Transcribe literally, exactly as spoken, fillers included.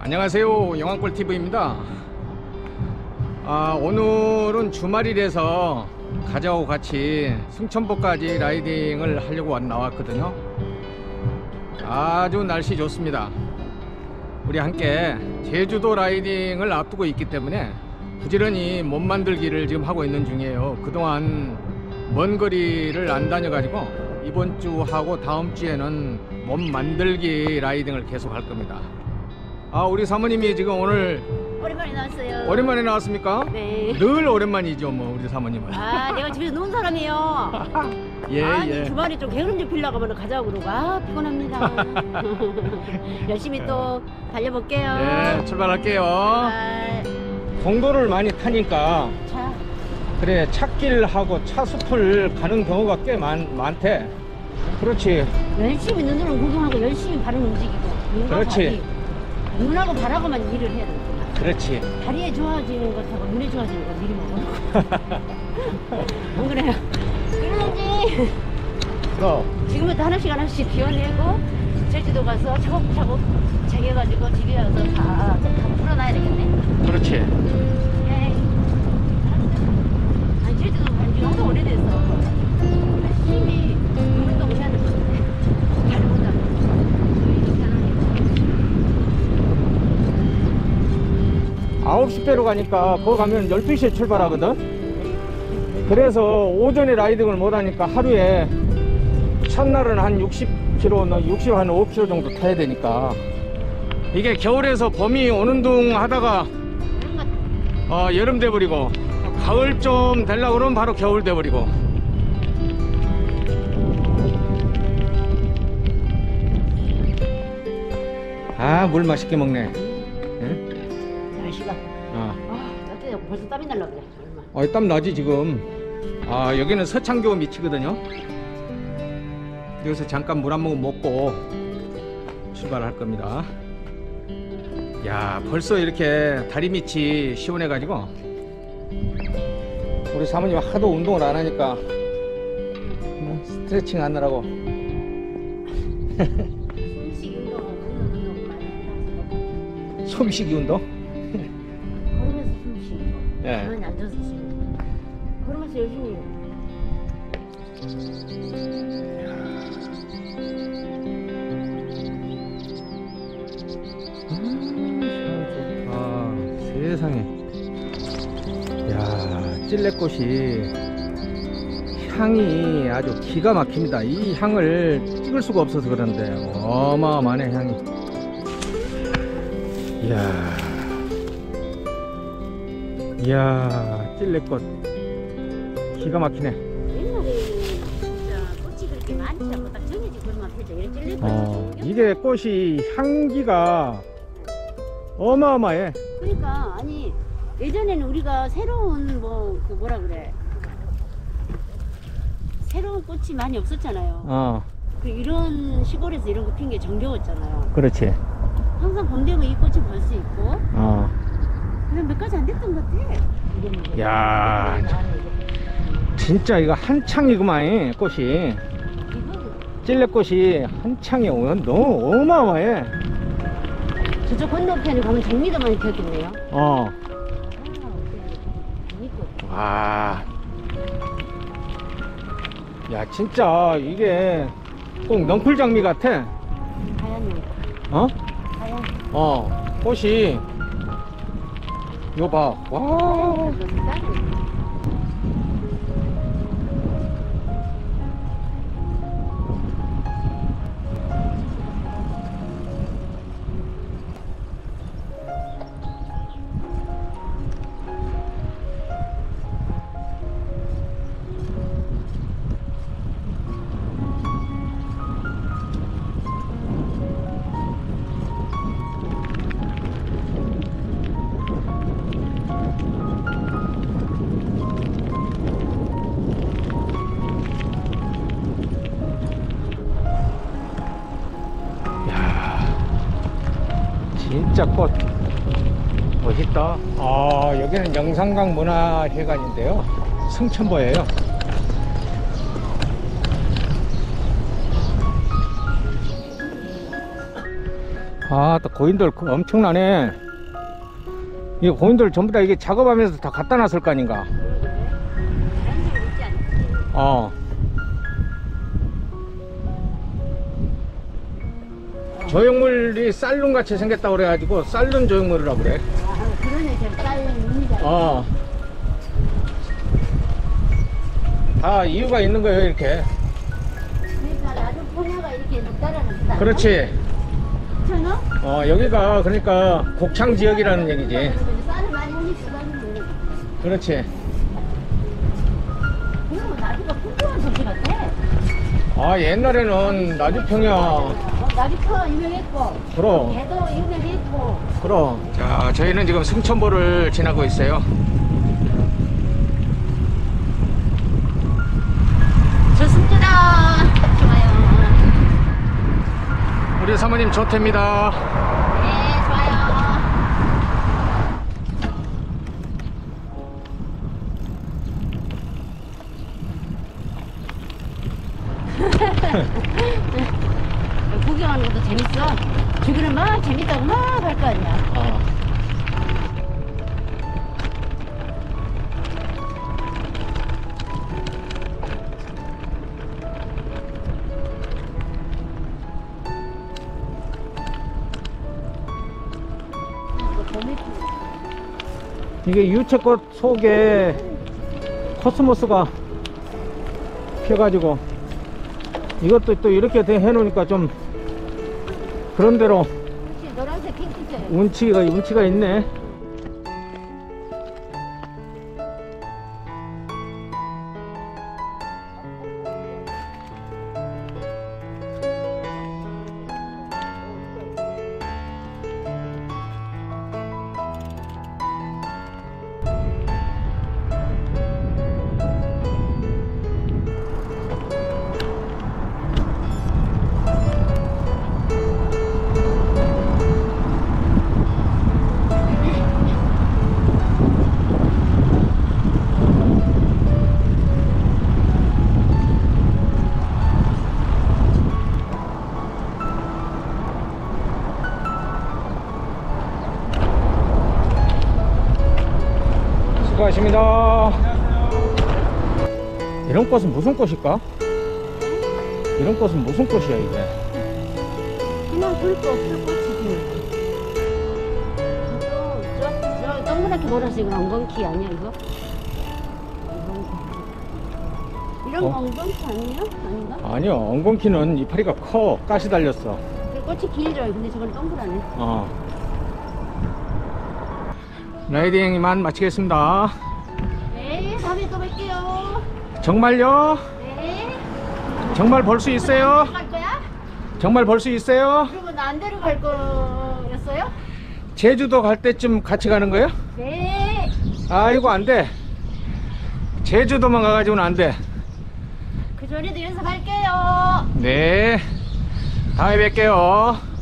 안녕하세요, 영암골티비입니다. 아, 오늘은 주말이라서 가자고 같이 승천보까지 라이딩을 하려고 나왔거든요. 아주 날씨 좋습니다. 우리 함께 제주도 라이딩을 앞두고 있기 때문에 부지런히 몸 만들기를 지금 하고 있는 중이에요. 그동안 먼 거리를 안 다녀가지고 이번 주 하고 다음 주에는 몸 만들기 라이딩을 계속 할 겁니다. 아, 우리 사모님이 지금 오늘 오랜만에 나왔어요. 오랜만에 나왔습니까? 네. 늘 오랜만이죠, 뭐 우리 사모님은. 아, 내가 집에서 노는 사람이에요. 예, 아니, 예. 주말에 좀 게으름 좀 피려고 하면 가자고 그러고 아 피곤합니다. 열심히 또 달려볼게요. 예, 출발할게요. 아, 공도를 많이 타니까 자, 그래 찻길하고 차숲을 가는 경우가 꽤 많, 많대. 그렇지. 열심히 눈으로 구경하고 열심히 발을 움직이고 눈과 그렇지. 발이, 눈하고 발하고만 일을 해야 돼. 그렇지. 다리에 좋아지는 것하고 눈에 좋아지는 거 미리 먹어놓고. 안 그래요? 그러지. 어. 지금부터 하나씩 하나씩 비워내고 제주도 가서 차곡차곡 챙겨가지고 집에 와서 다, 다 풀어놔야 되겠네. 그렇지. 예. 아니 제주도 간지 너무 오래돼서 열심히 운동을 해야 될 것 같아. 다리보다 아홉 시 배로 가니까 거기 가면 열두 시에 출발하거든. 그래서 오전에 라이딩을 못하니까 하루에 첫날은 한 육십 킬로미터, 육십, 한 오 킬로미터 정도 타야 되니까 이게 겨울에서 봄이 오는 둥 하다가 어, 여름 돼버리고 가을 좀 되려고 그러면 바로 겨울 돼버리고. 아, 물 맛있게 먹네. 응? 날씨가 아, 아 따뜻해 벌써 땀이 날라 그래. 얼마. 어, 땀 나지 지금. 아, 여기는 서창교 밑이거든요. 여기서 잠깐 물 한 모금 먹고 출발할 겁니다. 야, 벌써 이렇게 다리 밑이 시원해 가지고 우리 사모님 하도 운동을 안 하니까 뭐 스트레칭 하느라고 숨쉬기 운동, 걷는 운동 많이 한다고 숨쉬기 운동. 걸으면서 숨쉬기. 예. 가만히 앉아서 숨쉬기. 걸으면서 열심히. 아, 세상에. 야, 찔레꽃이 향이 아주 기가 막힙니다. 이 향을 찍을 수가 없어서 그런데 어마어마하네 향이. 이야, 이야, 찔레꽃 기가 막히네. 옛날에 진짜 꽃이 그렇게 많지 않고 딱 정해진 그릇만 펴져 이렇게 찔릴 거지. 어, 이게 꽃이 향기가 어마어마해. 그러니까 아니 예전에는 우리가 새로운 뭐 그 뭐라 그래 새로운 꽃이 많이 없었잖아요. 어, 그 이런 시골에서 이런 거 핀 게 정겨웠잖아요. 그렇지. 항상 봄 되면 이 꽃을 볼 수 있고 어, 그냥 몇 가지 안 됐던 것 같아. 야, 진짜 이거 한창이구만 꽃이. 찔레꽃이 한창이 너무 어마어마해. 저쪽 건너편에 가면 장미도 많이 피었겠네요. 어, 장미꽃. 와, 야, 진짜 이게 꼭 넝쿨장미 같아. 하얀 거. 어? 하얀. 어, 꽃이 이거 봐. 와, 진짜 꽃 멋있다. 아, 여기는 영산강 문화회관인데요, 승천보예요. 아, 또 고인돌 엄청나네. 이 고인돌 전부 다 이게 작업하면서 다 갖다 놨을 거 아닌가. 자연스럽게 있지 않지. 어. 조형물이 쌀룬 같이 생겼다고 그래가지고 쌀룬 조형물이라고 그래. 아, 그러네. 저 쌀 눈이잖아. 어. 다 이유가 있는 거예요, 이렇게. 그러니까 나도 포녀가 이렇게 따라는 거다. 그렇지. 천원? 어, 여기가 그러니까 곡창 지역이라는 얘기지. 쌀을 많이 올리고 가는데. 그렇지. 그러면 나주가 풍부한 도시 같아. 아, 옛날에는 나주평야. 어, 나주가 유명했고. 그럼. 개도 유명했고. 그럼. 자, 저희는 지금 승천보를 지나고 있어요. 좋습니다. 좋아요. 우리 사모님 좋답니다. 네, 좋아요. 구경하는 것도 재밌어. 주기는 막 재밌다고 막 할 거 아니야. 아. 이게 유채꽃 속에 코스모스가 펴가지고 이것도 또 이렇게 돼- 해놓으니까 좀 그런대로 그렇지, 노란색 핑크색. 운치가 운치가 있네. 수고하십니다. 이런 꽃은 무슨 꽃일까? 이런 꽃은 무슨 꽃이야 이게? 그냥 불꽃, 불꽃이지. 저, 저, 저 동그랗게 노란색은 엉겅키 아니야, 이거? 엉겅키. 이런 거 어? 엉겅키 아니야? 아닌가? 아니요, 엉겅키는 이파리가 커. 가시 달렸어. 그 꽃이 길어요. 근데 저건 동그라네. 어. 라이딩 이만 마치겠습니다. 네, 다음에 또 뵐게요. 정말요? 네. 정말 볼 수 있어요? 갈 거야? 정말 볼 수 있어요? 그리고 난 데로 갈 거였어요? 제주도 갈 때쯤 같이 가는 거예요? 네. 아이고 안 돼. 제주도만 가가지고는 안 돼. 그 전에도 연습할게요. 네. 다음에 뵐게요.